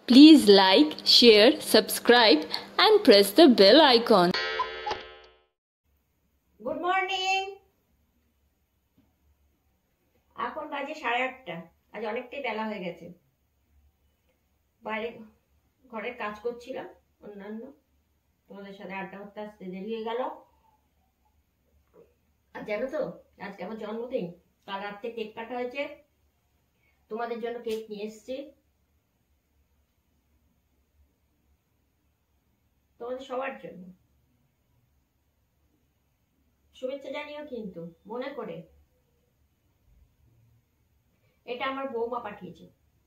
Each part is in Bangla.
Please like, share, subscribe and press the bell icon. Good morning. এখন বাজে 8:30। আজ অনেকটাই বেলা হয়ে গেছে। বাইরে ঘরের কাজ করছিলাম, অন্যান্য তোমাদের সাথে আড্ডা করতে আসতে দেরি হয়ে গেল। আর জানো তো আজকে আমার জন্মদিন। কাল রাতে কেক কাটা হয়েছে, তোমাদের জন্য কেক নিয়ে এসেছি, তোমাদের সবার জন্য শুভেচ্ছা জানিও কিন্তু মনে করে। এটা আমার বৌমা পাঠিয়েছে।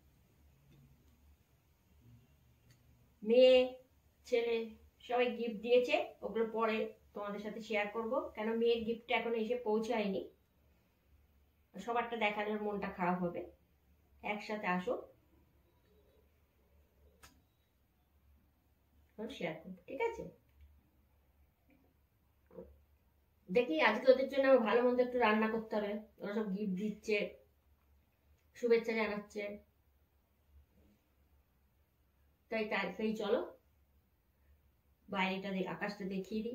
মেয়ে ছেলে সবাই গিফট দিয়েছে, ওগুলো পরে তোমাদের সাথে শেয়ার করব, কেন মেয়ের গিফটটা এখনো এসে পৌঁছায়নি। সবারটা দেখানোর মনটা খারাপ হবে। একসাথে আসো, শেয়ার করবো, ঠিক আছে? দেখি আজকে ওদের জন্য ভালো মন্দ একটু রান্না করতে হবে। ওরা সব গিফট দিচ্ছে, শুভেচ্ছা জানাচ্ছে, তাই চলো বাইরেটা আকাশটা দেখিয়ে দিই।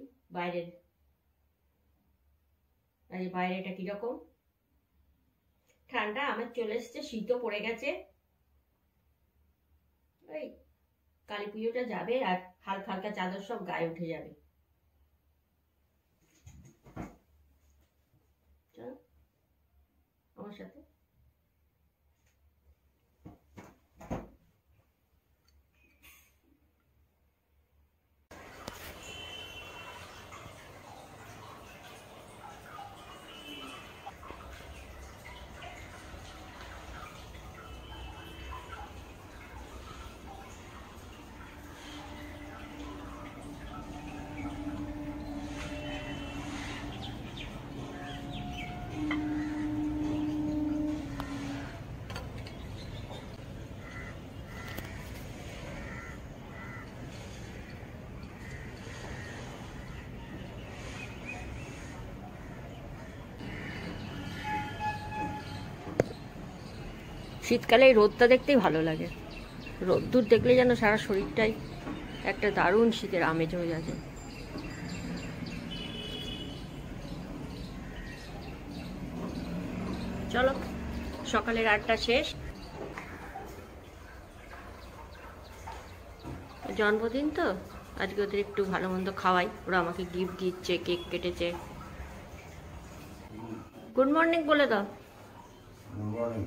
বাইরেটা কিরকম ঠান্ডা। আমার চলে এসছে, শীতও পড়ে গেছে। ওই কালী পুজোটা যাবে আর হালকা হালকা চাদর সব গায়ে উঠে যাবে। চলো আমার সাথে। শীতকালে এই রোদটা দেখতেই ভালো লাগে। রোদ্দুর দেখলে যেন সারা শরীরটাই একটা দারুণ শীতের আমেজ হয়ে যাচ্ছে। চলো সকালের আড্ডা শেষ। জন্মদিন তো আজকে ওদের একটু ভালো মন্দ খাওয়াই। ওরা আমাকে গিফট দিচ্ছে, কেক কেটেছে। গুড মর্নিং বলে দাও। Good morning.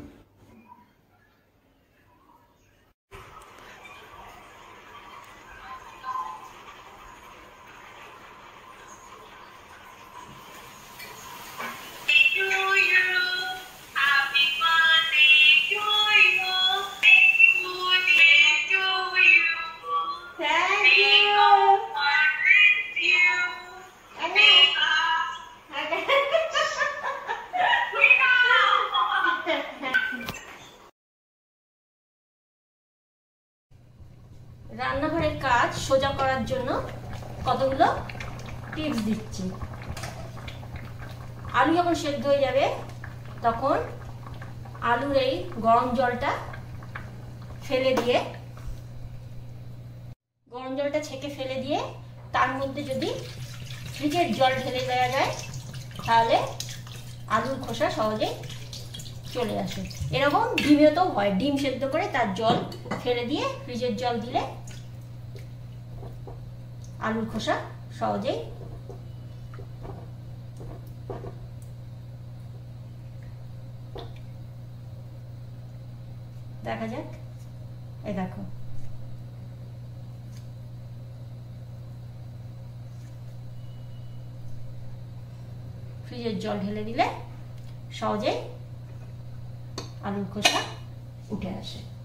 রান্নাঘরের কাজ সোজা করার জন্য কতগুলো টিপস দিচ্ছি। আলু যখন সেদ্ধ হয়ে যাবে তখন আলুর এই গরম জলটা ফেলে দিয়ে, গরম জলটা ছেঁকে ফেলে দিয়ে তার মধ্যে যদি ফ্রিজের জল ঢেলে দেওয়া যায় তাহলে আলুর খোসা সহজেই চলে আসে। এরকম ডিমেতেও হয়, ডিম সেদ্ধ করে তার জল ফেলে দিয়ে ফ্রিজের জল দিলে আলুর খোসা সহজেই দেখা যাক। এই দেখো, ফ্রিজের জল ঢেলে দিলে সহজেই আলুর খোসা উঠে আসে।